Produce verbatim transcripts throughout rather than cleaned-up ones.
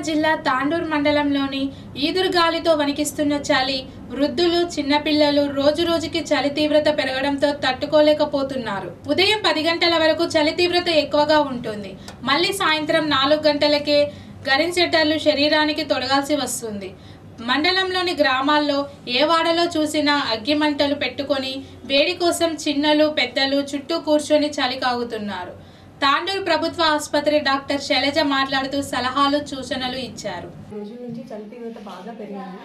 జిల్లా తాండూరు మండలంలోని ఈదురుగాలితో వణికిస్తున్న చలి వృద్ధులు చిన్నపిల్లలు రోజు రోజుకి చలి తీవ్రత పెరగడంతో తట్టుకోలేకపోతున్నారు. ఉదయం పది గంటల వరకు చలి తీవ్రత ఎక్కువగా ఉంటుంది. మళ్ళీ సాయంత్రం నాలుగు గంటలకే గరిన్సెటర్లు శరీరానికి తొడగాల్సి వస్తుంది. మండలంలోని గ్రామాల్లో ఏ వాడలో చూసినా అగ్గిమంటలు పెట్టుకొని వేడి కోసం చిన్నలు పెద్దలు చుట్టూ కూర్చొని చలి కాగుతున్నారు. తాండూరు ప్రభుత్వ ఆసుపత్రి డాక్టర్ శైలజ మాట్లాడుతూ సలహాలు సూచనలు ఇచ్చారు. రోజుల నుంచి చలి తీవ్రత బాగా పెరిగింది.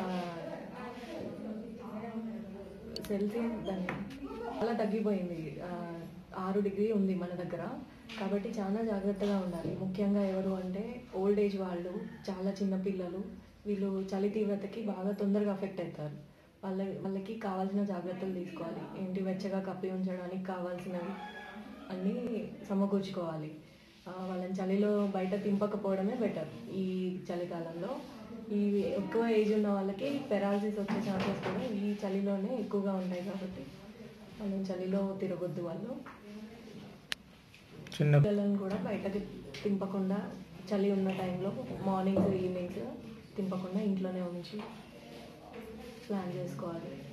సెల్సియస్ దాన్ని చాలా తగ్గిపోయింది. ఆరు డిగ్రీ ఉంది మన దగ్గర. కాబట్టి చాలా జాగ్రత్తగా ఉండాలి. ముఖ్యంగా ఎవరు అంటే ఓల్డ్ ఏజ్ వాళ్ళు, చాలా చిన్న పిల్లలు, వీళ్ళు చలి తీవ్రతకి బాగా తొందరగా అఫెక్ట్ అవుతారు. వాళ్ళ వాళ్ళకి కావాల్సిన జాగ్రత్తలు తీసుకోవాలి. ఏంటి, వెచ్చగా కప్పి ఉంచడానికి కావాల్సినవి అన్నీ సమకూర్చుకోవాలి. వాళ్ళని చలిలో బయట తింపకపోవడమే బెటర్. ఈ చలికాలంలో ఈ ఎక్కువ ఏజ్ ఉన్న వాళ్ళకి పెరాలసిస్ వచ్చే ఛాన్సెస్ కూడా ఈ చలిలోనే ఎక్కువగా ఉంటాయి. కాబట్టి మనం చలిలో తిరగొద్దు. వాళ్ళు చిన్న పిల్లలను కూడా బయటకి తింపకుండా చలి ఉన్న టైంలో మార్నింగ్స్ ఈవినింగ్స్ తింపకుండా ఇంట్లోనే ఉంచి ప్లాన్ చేసుకోవాలి.